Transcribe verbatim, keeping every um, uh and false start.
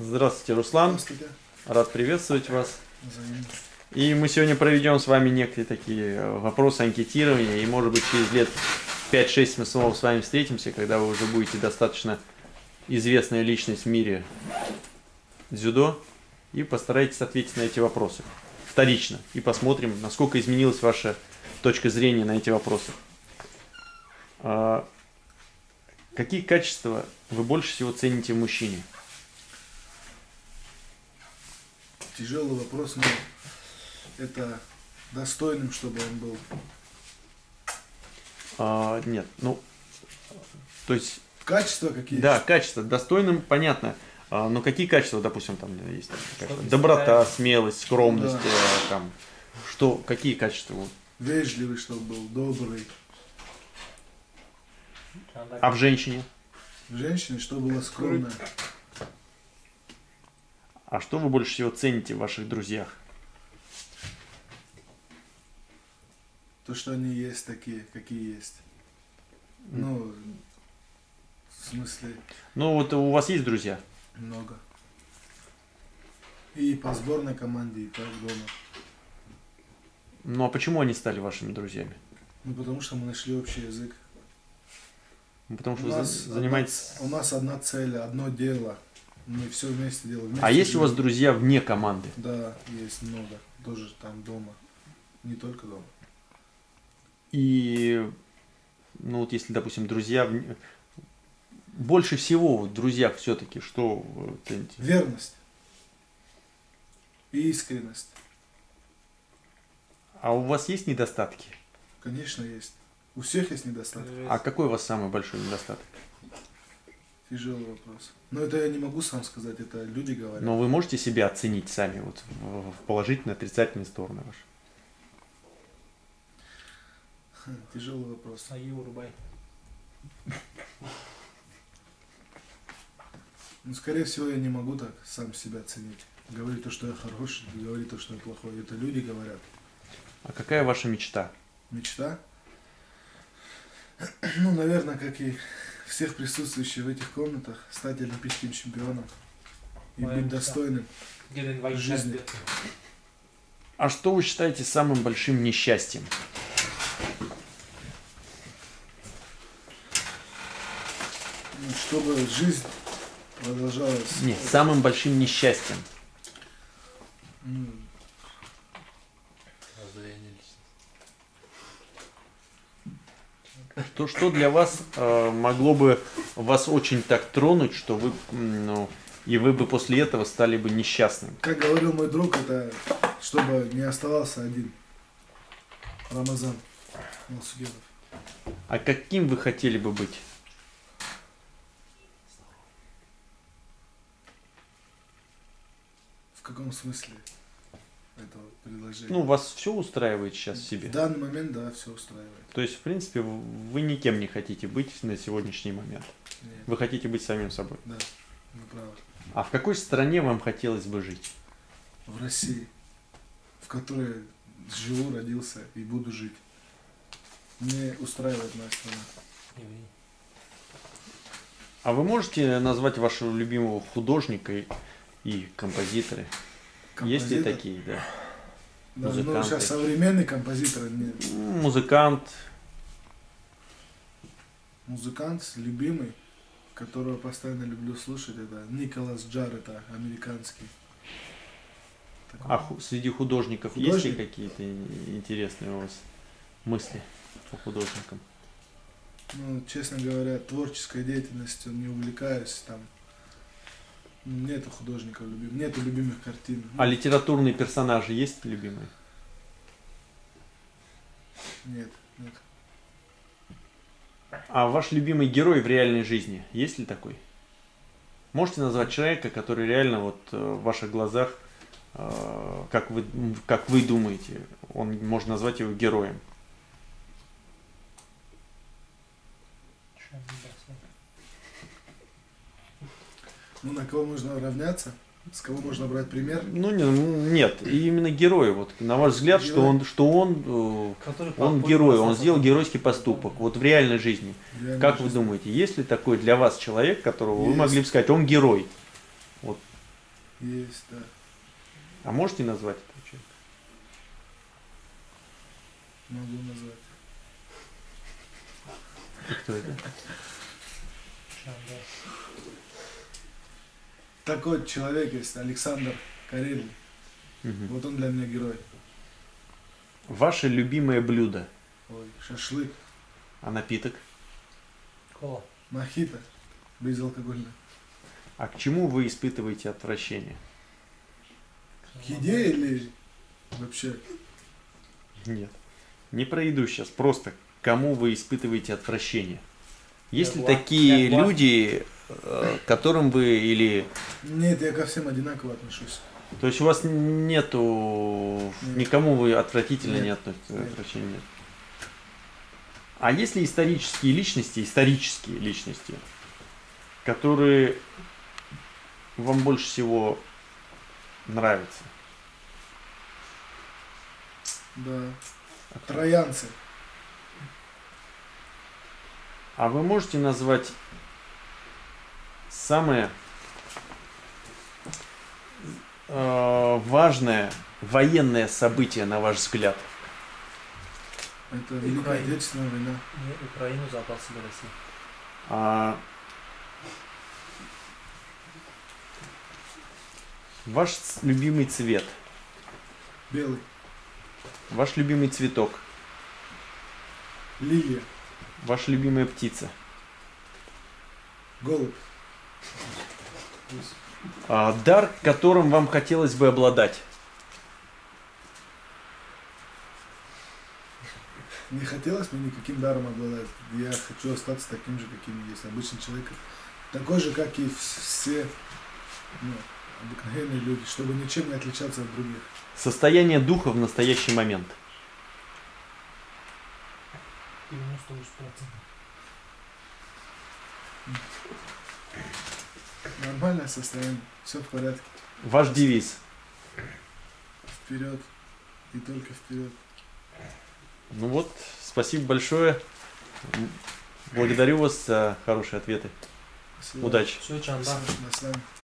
Здравствуйте, Руслан. Здравствуйте. Рад приветствовать вас. Взаимно. И мы сегодня проведем с вами некие такие вопросы анкетирования. И может быть через лет пять-шесть мы снова с вами встретимся, когда вы уже будете достаточно известная личность в мире дзюдо. И постарайтесь ответить на эти вопросы вторично. И посмотрим, насколько изменилась ваша точка зрения на эти вопросы. А какие качества вы больше всего цените в мужчине? Тяжелый вопрос, но это достойным, чтобы он был. А, нет, ну, то есть... Качества какие? Да, качества. Достойным, понятно. А, но какие качества, допустим, там есть? Там, доброта, смелость, скромность, да. э, там, что, какие качества? Вот? Вежливый, чтобы был, добрый. А в женщине? В женщине, чтобы была скромная. А что вы больше всего цените в ваших друзьях? То, что они есть такие, какие есть. Ну, в смысле... Ну, вот у вас есть друзья? Много. И по сборной команде, и так дома. Ну, а почему они стали вашими друзьями? Ну, потому что мы нашли общий язык. Ну, потому что у вы нас занимаетесь... Одна, у нас одна цель, одно дело. Мы все вместе делаем. Вместе А есть у вас делаем. друзья вне команды? Да, есть много. Тоже там дома. Не только дома. И, ну вот если, допустим, друзья... вне- Больше всего в друзьях все-таки что вы цените? Верность. И искренность. А у вас есть недостатки? Конечно, есть. У всех есть недостатки. А какой у вас самый большой недостаток? Тяжелый вопрос. Но это я не могу сам сказать, это люди говорят. Но вы можете себя оценить сами вот в в положительные, отрицательные стороны ваши? Хм, Тяжелый вопрос. Ну, скорее всего, я не могу так сам себя оценить. Говорить то, что я хороший, говорить то, что я плохой. Это люди говорят. А какая ваша мечта? Мечта? Ну, наверное, как и всех присутствующих в этих комнатах, стать олимпийским чемпионом и Моя быть мечта. достойным жизни. А что вы считаете самым большим несчастьем? Ну, чтобы жизнь продолжалась. Нет, самым большим несчастьем. М, То, что для вас э, могло бы вас очень так тронуть, что вы, м, ну, и вы бы после этого стали бы несчастным? Как говорил мой друг, это чтобы не оставался один. Рамазан Малсугедов. А каким вы хотели бы быть? В каком смысле этого предложения? Ну, вас все устраивает сейчас в себе? В данный момент, да, все устраивает. То есть, в принципе, в- вы никем не хотите быть на сегодняшний момент. Нет, Вы хотите быть самим собой. да, вы правы. А в какой стране вам хотелось бы жить? В России, в которой живу, родился и буду жить. Мне устраивает моя страна. А вы можете назвать вашего любимого художника и, и композитора? Есть ли Композитор? такие, да? Да, ну, музыканты? сейчас современный композитор, нет. М, Музыкант. Музыкант любимый, которого постоянно люблю слушать, это Николас Джар, это американский. Такой. А ху- среди художников есть Художник? ли какие-то ин- интересные у вас мысли по художникам? Ну, честно говоря, творческой деятельностью не увлекаюсь, там нету художников любимых, нету любимых картин. А литературные персонажи есть любимые? Нет, нет. А ваш любимый герой в реальной жизни есть ли такой? Можете назвать человека, который реально вот э, в ваших глазах, э, как вы, м, как вы думаете, он можно назвать его героем? Ну, на кого можно равняться? С кого можно брать пример? Ну не- ну, нет, именно герой. Вот на ваш взгляд, что Герой. он, что он, э, он герой, он сделал геройский поступок. Вот в реальной жизни. В реальной Как вы жизни. думаете, есть ли такой для вас человек, которого вы Есть. могли бы сказать, он герой? Есть, да. А можете назвать этого человека? Могу назвать. И кто это? Такой человек есть, Александр Карелин. Мгм. Вот он для меня герой. Ваше любимое блюдо, Ой, шашлык, а напиток? Кола. мохито, безалкогольное. А к чему вы испытываете отвращение? К еде или вообще? Нет. Не про еду сейчас, просто к кому вы испытываете отвращение? Есть ли Ягуар. такие Ягуар. люди, э, к которым вы или... Нет, я ко всем одинаково отношусь. То есть у вас нету... Нет. Никому вы отвратительно Нет. не относитесь? Нет. Отвращения нет. А есть ли исторические личности, исторические личности, которые вам больше всего нравятся? Да. Троянцы. А вы можете назвать самое э, важное военное событие, на ваш взгляд? Это Великая Украина. Отечественная война. Не Украину, Запад, себе Россию. А, ваш ц- любимый цвет, Белый. ваш любимый цветок, Лилия. ваша любимая птица, Голубь. а, дар, которым вам хотелось бы обладать. Не хотелось мне никаким даром обладать. Я хочу остаться таким же, каким есть. Обычный человек. Такой же, как и все ну, обыкновенные люди. Чтобы ничем не отличаться от других. Состояние духа в настоящий момент. девяносто восемь процентов. Нормальное состояние. Все в порядке. Ваш девиз. Вперед. И только вперед. Ну вот, спасибо большое. М, Благодарю вас за хорошие ответы. Спасибо. Удачи. Все, Чанда. До свидания.